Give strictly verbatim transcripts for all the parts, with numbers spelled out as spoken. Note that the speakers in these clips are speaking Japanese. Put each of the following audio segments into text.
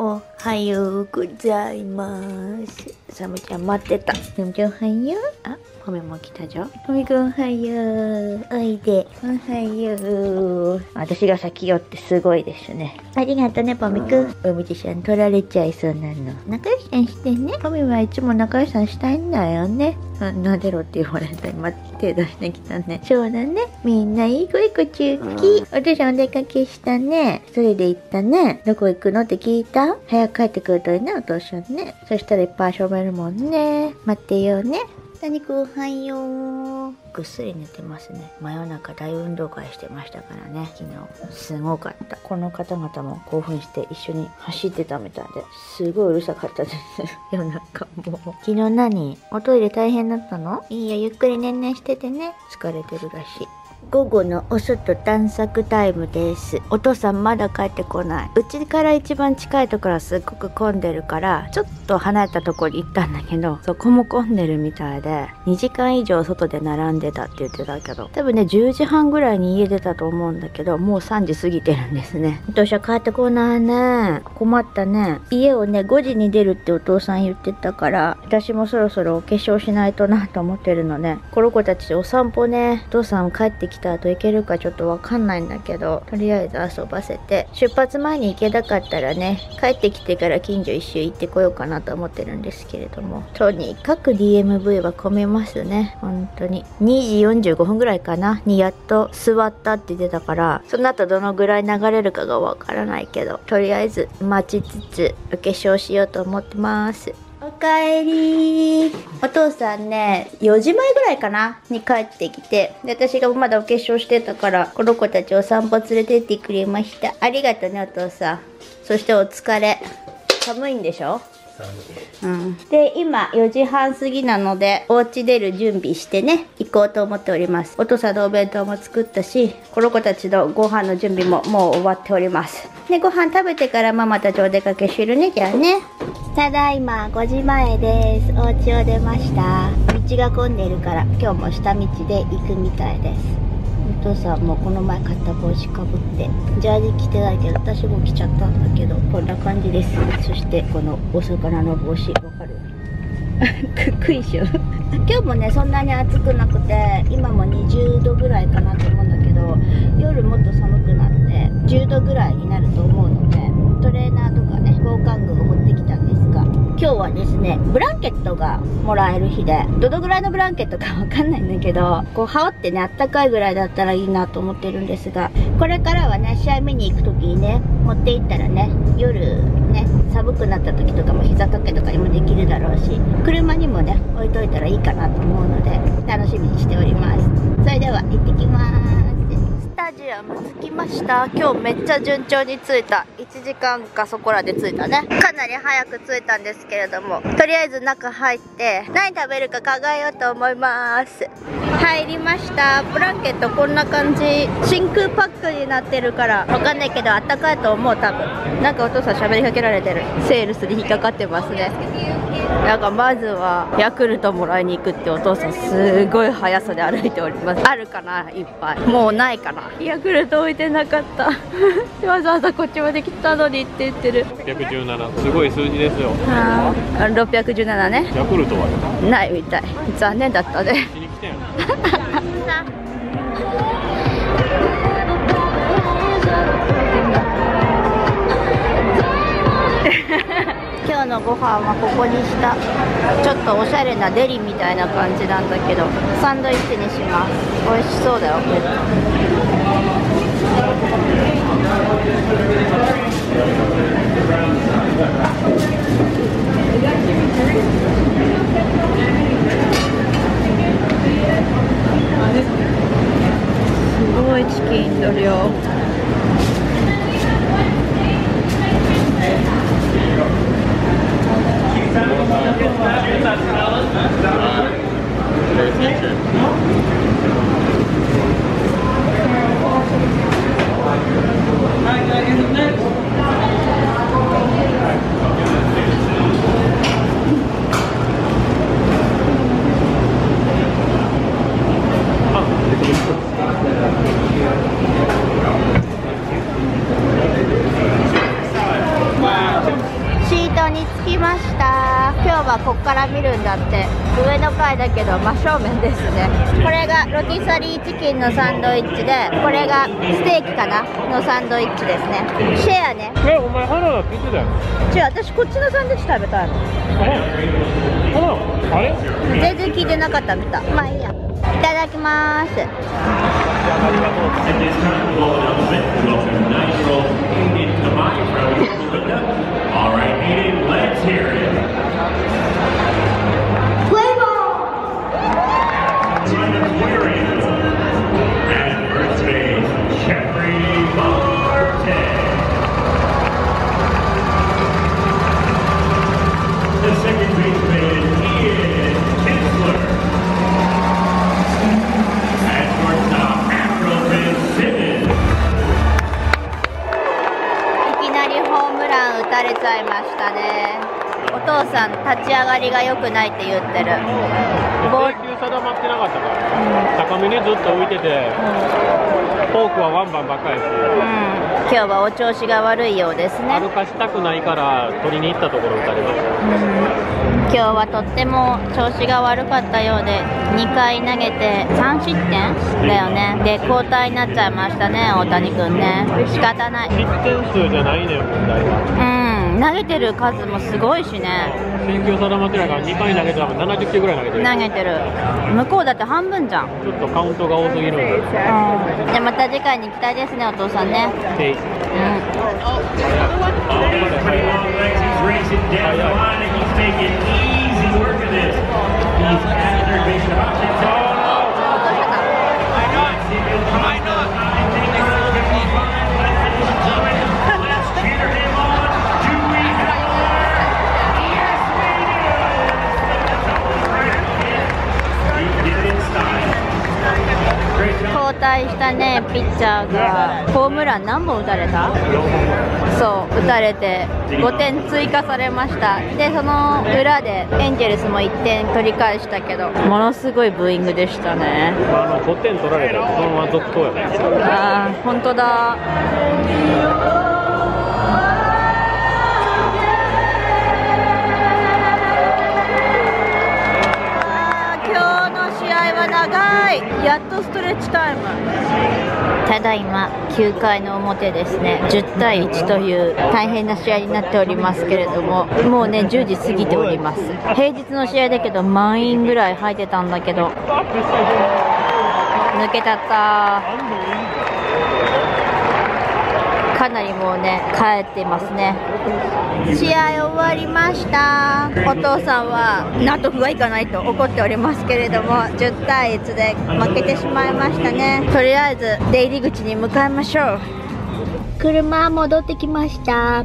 おはようございます。サムちゃん待ってた。サムちゃんおはよう。あ、ポミも来たじゃん。ポミくんおはよう。おいで。おはよう。私が先よってすごいですね。ありがとね、ポミくん。おみちさん取られちゃいそうなの。仲良しさんしてね。ポミはいつも仲良しさんしたいんだよね。あ、なでろって言われた。今手出してきたね。そうだね。みんないい子いい子中期。お父さんお出かけしたね。それで行ったね。どこ行くのって聞いた？早く帰ってくるといいね、お父さんね。そしたらいっぱい遊べるもんね。待ってよね。タニくんおはよう。ぐっすり寝てますね。真夜中大運動会してましたからね。昨日すごかった。この方々も興奮して一緒に走ってたみたいですごいうるさかったです夜中も。昨日何？おトイレ大変だったの？いいよ、ゆっくりねんねんしててね。疲れてるらしい。午後のお外探索タイムです。お父さんまだ帰ってこない。うちから一番近いところはすっごく混んでるからちょっと離れたところに行ったんだけど、そこも混んでるみたいでにじかん以上外で並んでたって言ってたけど、多分ねじゅうじはんぐらいに家出たと思うんだけど、もうさんじ過ぎてるんですね。お父さん帰ってこないね。困ったね。家をねごじに出るってお父さん言ってたから、私もそろそろお化粧しないとなと思ってるのね。この子たちお散歩ね、お父さん帰ってきた後行けるかちょっとわかんないんだけど、とりあえず遊ばせて、出発前に行けなかったらね、帰ってきてから近所一周行ってこようかなと思ってるんですけれども、とにかく ディーエムブイ は混めますね。本当ににじよんじゅうごふんぐらいかなにやっと座ったって言ってたから、その後どのぐらい流れるかがわからないけど、とりあえず待ちつつお化粧しようと思ってます。おかえりー。お父さんねよじまえぐらいかなに帰ってきて、で私がまだお化粧してたからこの子たちお散歩連れてってくれました。ありがとうねお父さん。そしてお疲れ。寒いんでしょ？うん、で今よじはん過ぎなのでお家出る準備してね行こうと思っております。お父さんのお弁当も作ったし、この子たちのご飯の準備ももう終わっております。でご飯食べてからママたちお出かけするね。じゃあね。ただいまごじまえです。お家を出ました。道が混んでるから今日も下道で行くみたいです。お父さんもこの前買った帽子かぶってジャージ着てないけど、私も着ちゃったんだけどこんな感じです。そしてこのお魚の帽子わかる？クイシュ今日もねそんなに暑くなくて、今もにじゅうどぐらいかなと思うんだけど、夜もっと寒くなってじゅうどぐらいになると思うので、トレーナーとかね防寒具を持ってきたんですが、今日はですねブランケットがもらえる日で、どのぐらいのブランケットかわかんないんだけど、こう羽織ってねあったかいぐらいだったらいいなと思ってるんですが、これからはね試合見に行く時にね持って行ったらね、夜ね寒くなった時とかも膝掛けとかにもできるだろうし、車にもね置いといたらいいかなと思うので楽しみにしております。それでは行ってきます。スタジアム着きました。今日めっちゃ順調に着いた。いちじかんかそこらで着いたね。かなり早く着いたんですけれども、とりあえず中入って何食べるか考えようと思います。入りました。ブランケットこんな感じ、真空パックになってるからわかんないけどあったかいと思う。多分なんかお父さん喋りかけられてる。セールスに引っかかってますね。なんかまずはヤクルトもらいに行くってお父さんすごい速さで歩いております。あるかな、いっぱい。もうないかな。ヤクルト置いてなかったわざわざこっちまで来たのにって言ってる。 ろっぴゃくじゅうなな、すごい数字ですよ。 ああろっぴゃくじゅうななね。 ヤクルトはないみたい。残念だったね。 しに来たよ今日のご飯はここにした。ちょっとおしゃれなデリみたいな感じなんだけど、サンドイッチにします。美味しそうだよ。すごいチキンの量。 こっから見るんだって。上の階だけど真正面ですね。これがロティサリーチキンのサンドイッチで、これがステーキかなのサンドイッチですね。シェアね。 え、お前花だって言ってたよ。 違う、私こっちのサンドイッチ食べたいの。 あれ全然聞いてなかったみたい。まあいいや。いただきまーす。打たれちゃいましたね。お父さん立ち上がりが良くないって言ってる。 ボール球定まってなかったから、高めにずっと浮いてて、フォークはワンバンばっかりです。うん、 今日はお調子が悪いようですね。 歩かしたくないから取りに行ったところ打たれました。 うん、今日はとっても調子が悪かったようで、にかい投げてさんしってんだよね。で交代になっちゃいましたね、大谷君ね。仕方ない。 失点数じゃないねん、問題は。 うん、投げてる数もすごいしね。 選球定まってないからにかい投げてたらななじゅっきゅうぐらい投げてる。 投げてる。向こうだって半分じゃん。 ちょっとカウントが多すぎるんで。うん、 じゃあまた次回に期待ですね、お父さんね。うん。交代したね、ピッチャーがホームラン何本打たれた？そう打たれてごてん追加されました。でその裏でエンジェルスもいってん取り返したけど、ものすごいブーイングでしたね。 あのごてん取られたらそのまま続投やね。 ああ本当だ。長い。やっとストレッチタイム。ただいまきゅうかいの表ですね。じゅうたいいちという大変な試合になっておりますけれども、もうねじゅうじ過ぎております。平日の試合だけど満員ぐらい入ってたんだけど抜けちゃった。かなりもうね帰ってますね。試合終わりました。お父さんは納得がいかないと怒っておりますけれども、じゅうたいいちで負けてしまいましたね。とりあえず出入り口に向かいましょう。車戻ってきました。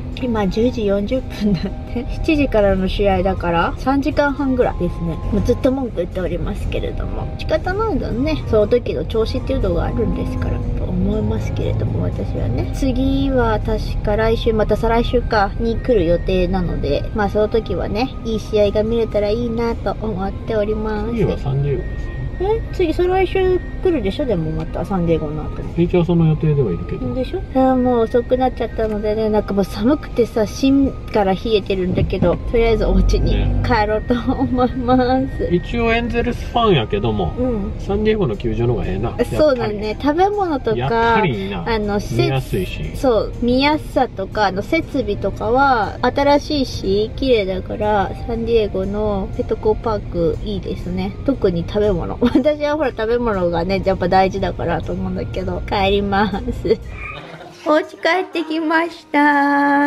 今じゅうじよんじゅっぷんだってしちじからの試合だからさんじかんはんぐらいですね。もうずっと文句言っておりますけれども、仕方ないんだね。その時の調子っていうのがあるんですからと思いますけれども、私はね次は確か来週また再来週かに来る予定なので、まあその時はねいい試合が見れたらいいなと思っております。 次はサンディエゴです。 え次再来週来るでしょ。でもまたサンディエゴの後も一応その予定ではいるけどでしょ。あもう遅くなっちゃったのでね、なんかもう寒くてさ芯から冷えてるんだけど、とりあえずお家に帰ろうと思います、ね、 一応エンゼルスファンやけども、うん、サンディエゴの球場の方がええな。 そうだね。食べ物とかあの見やすいし、 そう見やすさとかあの設備とかは新しいし綺麗だから、サンディエゴのペトコパークいいですね。特に食べ物私はほら食べ物がねやっぱ大事だからと思うんだけど。帰りますお家帰ってきました。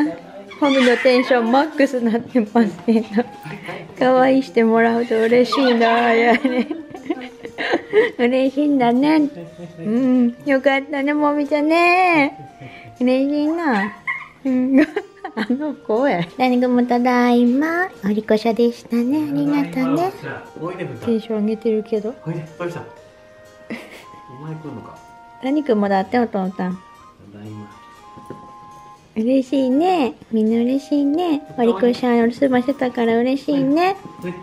ホミのテンションマックスになってますね。可愛いしてもらうと嬉しいなやね嬉しいんだね。うんよかったねもみちゃんね。嬉しいな。うんあの声。何くんもただいま。お利口さでしたね。ありがとうね。テンション上げてるけど。おいで、おいで。お前来るのか。何くんもだってお父さん。嬉しいね。みんな嬉しいね。お利口さんお留守番してたから嬉しいね。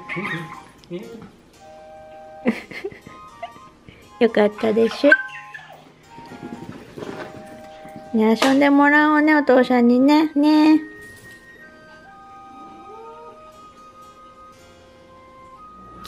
よかったでしょ。ね、遊んでもらおうね、お父さんにね。ね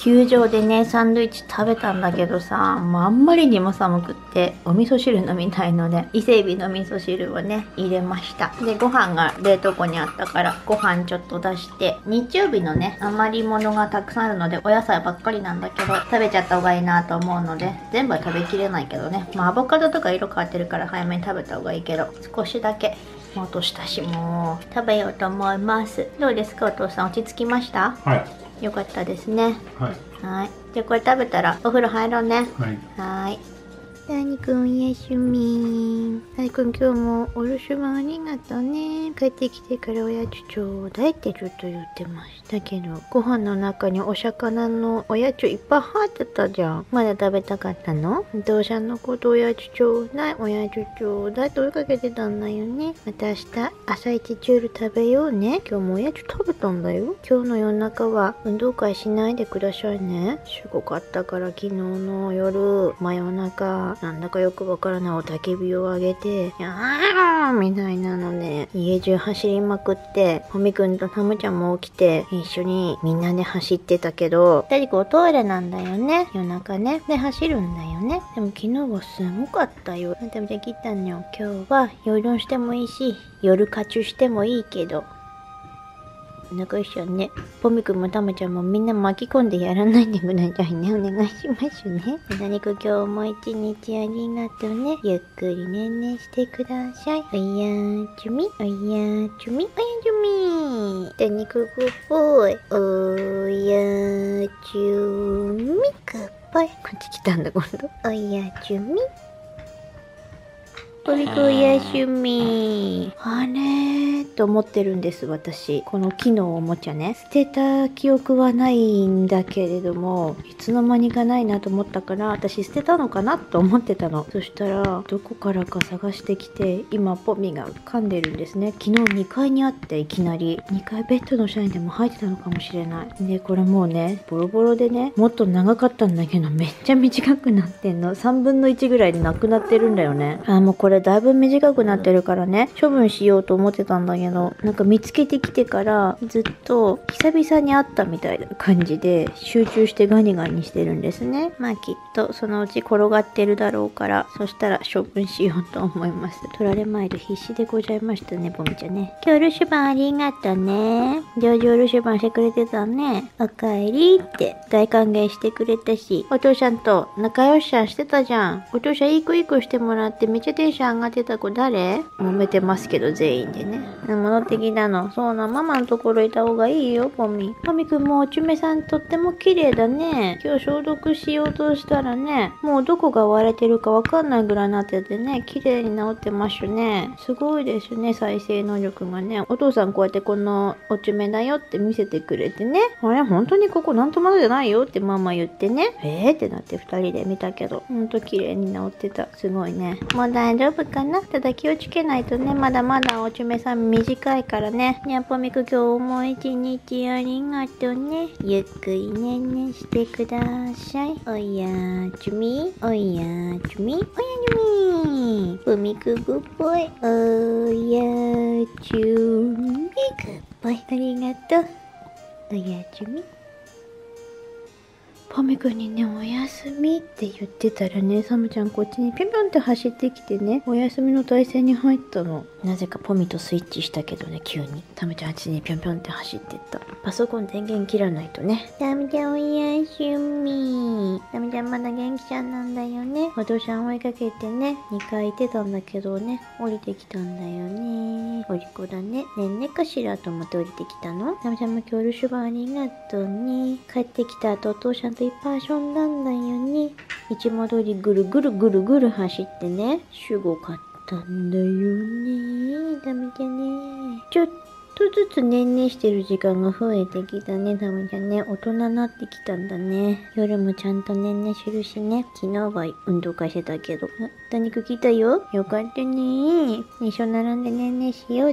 球場でねサンドイッチ食べたんだけどさ、もうあんまりにも寒くってお味噌汁飲みたいので伊勢海老の味噌汁をね入れました。でご飯が冷凍庫にあったからご飯ちょっと出して、日曜日のね余り物がたくさんあるのでお野菜ばっかりなんだけど食べちゃった方がいいなと思うので、全部は食べきれないけどね、まあアボカドとか色変わってるから早めに食べた方がいいけど、少しだけ落としたしもう食べようと思います。どうですかお父さん、落ち着きました？ はい、 よかったですね。 はいはい、じゃあこれ食べたらお風呂入ろうね。 はいはい。ダニくんおやすみ。ダニくん今日もお留守番ありがとうね。帰ってきてからおやつちょうだいってずっと言ってましたけど、ご飯の中にお魚のおやついっぱい入ってたじゃん。まだ食べたかったの？お父さんのことおやつちょうだい、おやつちょうだいと追いかけてたんだよね。また明日朝一チュール食べようね。今日もおやつ食べたんだよ。今日の夜中は運動会しないでくださいね。すごかったから昨日の夜真夜中なんだかよくわからないおたけびを上げて、あーみたいなので、家中走りまくって、ほみくんとタムちゃんも起きて、一緒にみんなで走ってたけど、二人こうトイレなんだよね。夜中ね。で、走るんだよね。でも昨日はすごかったよ。タムちゃん聞いたのよ。今日は夜丼してもいいし、夜カチュしてもいいけど、仲良しよね。ポミくんもタムちゃんもみんな巻き込んでやらないでくださいね。お願いしますね。なにく今日も一日ありがとうね。ゆっくりねんねしてください。おやーちゅみ、おやーちゅみ、おやちゅみ。なにくグッボーイ。おやーちゅみ。グッバイ。こっち来たんだ今度。おやちゅみ。ポミくんおやすみ。あれーと思ってるんです私。この木のおもちゃね。捨てた記憶はないんだけれども、いつの間にかないなと思ったから私捨てたのかなと思ってたの。そしたらどこからか探してきて、今ポミが噛んでるんですね。昨日にかいにあっていきなりにかいベッドの下にでも入ってたのかもしれない。でこれもうねボロボロでね、もっと長かったんだけどめっちゃ短くなってんの。さんぶんのいちぐらいでなくなってるんだよね。あもうこれこれだいぶ短くなってるからね、処分しようと思ってたんだけど、なんか見つけてきてからずっと久々に会ったみたいな感じで集中してガニガニしてるんですね。まあきっとそのうち転がってるだろうから、そしたら処分しようと思います。取られまいる必死でございましたね、ポミちゃんね。今日留守番ありがとうね。上々留守番してくれてたね。おかえりって大歓迎してくれたし、お父さんと仲良しさんしてたじゃん。お父さんいい子いい子してもらってめっちゃテンション上がってた子誰？揉めてますけど全員でね。戻ってきたの。そうな、ママのところいた方がいいよ、ポミ。ポミくんもおちゅめさんとっても綺麗だね。今日消毒しようとしたらね、もうどこが割れてるかわかんないぐらいになっててね、綺麗に治ってますね。すごいですね、再生能力がね。お父さんこうやってこのおちゅめだよって見せてくれてね。あれ、本当にここなんともじゃないよってママ言ってね。えーってなって二人で見たけど、ほんと綺麗に治ってた。すごいね。もう大丈夫かな？ただ気をつけないとね、まだまだおちゅめさん短いからね。にゃんぽみく今日も一日ありがとうね。ゆっくりねんねしてください。おやちゅみ、おやちゅみ、おやちゅみ。ぽみくグッボイ。おやちゅみ、グッボイ。ありがとう。おやちゅみ。ポミくんにね、おやすみって言ってたらね、サムちゃんこっちにピョンピョンって走ってきてね、おやすみの体勢に入ったの。なぜかポミとスイッチしたけどね、急に。サムちゃんあっちにピョンピョンって走ってった。パソコン電源切らないとね。サムちゃんおやすみ。サムちゃんまだ元気ちゃんなんだよね。お父さん追いかけてね、にかい行ってたんだけどね、降りてきたんだよね。お利口だね。ねんねかしらと思って降りてきたの。サムちゃんも今日留守番ありがとうね。帰ってきた後お父さんといっぱい遊んだんだよね。いつも通りぐるぐるぐるぐる走ってね、すごかったんだよね。ダメじゃね。ちょっとずつねんねしてる時間が増えてきたね。ダメじゃね。大人になってきたんだね。夜もちゃんとねんねするしね。昨日は運動会してたけど。あ、ダニク来たよ。よかったね。一緒並んでねんねしようじゃ。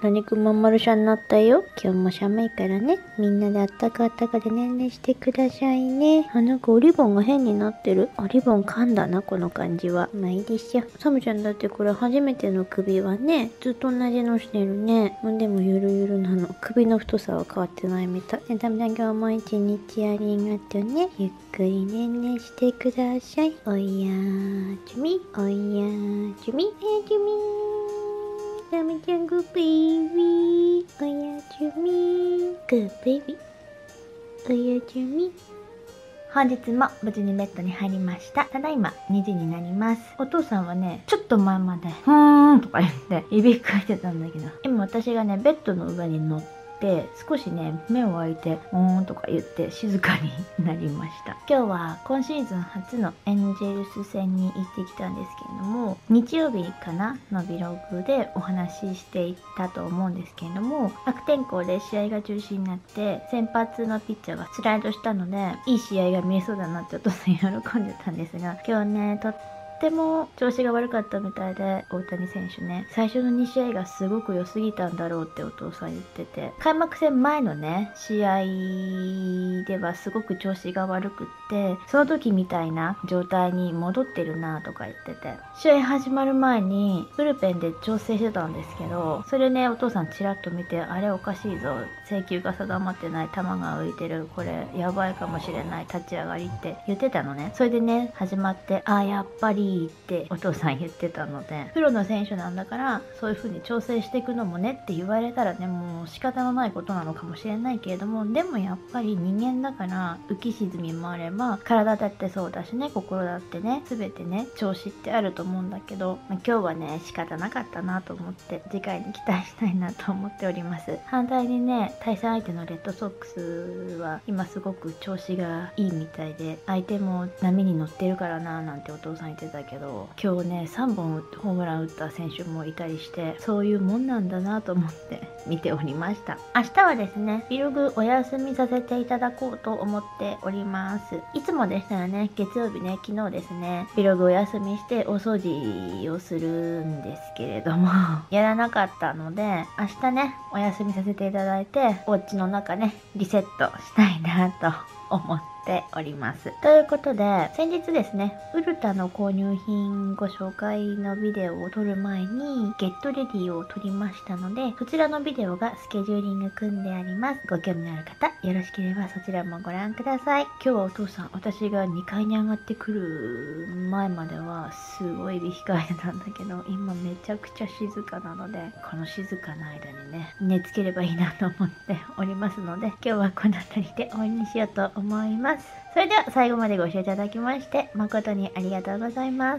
何くんまん丸シャになったよ。今日も寒いからね。みんなであったかあったかでねんねしてくださいね。あ、なんかおリボンが変になってる。あ、リボン噛んだな、この感じは。まあいいでしょ。サムちゃんだってこれ初めての首はね、ずっと同じのしてるね。でもゆるゆるなの。首の太さは変わってないみたい。ね、サムちゃん今日も一日ありがとうね。ゆっくりねんねしてください。おやーちみ、おやーちみ、えーちみー。サムちゃんグーベイビー。おやちみー。グーベイビー。おやちみー。本日も無事にベッドに入りました。ただいまにじになります。お父さんはね、ちょっと前まで、ふーんとか言って、いびきかいてたんだけど、今私がね、ベッドの上に乗って、少しね、目を開いて、うーんとか言って静かになりました。今日は今シーズン初のエンジェルス戦に行ってきたんですけれども、日曜日かなのビログでお話ししていたと思うんですけれども、悪天候で試合が中止になって、先発のピッチャーがスライドしたので、いい試合が見えそうだなってお父さん喜んでたんですが、今日ね、ととっても調子が悪かったみたいで、大谷選手ね、最初のに試合がすごく良すぎたんだろうってお父さん言ってて、開幕戦前のね、試合ではすごく調子が悪くって、その時みたいな状態に戻ってるなとか言ってて、試合始まる前にブルペンで調整してたんですけど、それね、お父さんチラッと見て、あれおかしいぞ、制球が定まってない、球が浮いてる、これやばいかもしれない、立ち上がりって言ってたのね。それでね、始まって、あ、やっぱりってお父さん言ってたので、プロの選手なんだからそういう風に調整していくのもねって言われたらね、もう仕方のないことなのかもしれないけれども、でもやっぱり人間だから浮き沈みもあれば、体だってそうだしね、心だってね、全てね、調子ってあると思うんだけど、まあ、今日はね仕方なかったなと思って、次回に期待したいなと思っております。反対にね、対戦相手のレッドソックスは今すごく調子がいいみたいで、相手も波に乗ってるからなーなんてお父さん言ってたけど、今日ねさんぼんホームラン打った選手もいたりして、そういうもんなんだなと思って見ておりました。明日はですね、ビログお休みさせていただこうと思っております。いつもでしたらね、月曜日ね、昨日ですね、ビログお休みしてお掃除をするんですけれどもやらなかったので、明日ねお休みさせていただいて、お家の中ねリセットしたいなと思ってております。ということで、先日ですね、ウルタの購入品ご紹介のビデオを撮る前にゲットレディを撮りましたので、そちらのビデオがスケジューリング組んであります。ご興味のある方、よろしければそちらもご覧ください。今日はお父さん、私がにかいに上がってくる前まではすごい控えてたんだけど、今めちゃくちゃ静かなので、この静かな間にね、寝つければいいなと思っておりますので、今日はこの辺りで終わりにしようと思います。それでは最後までご視聴いただきまして誠にありがとうございます。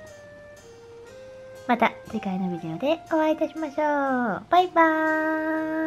また次回のビデオでお会いいたしましょう。バイバーイ。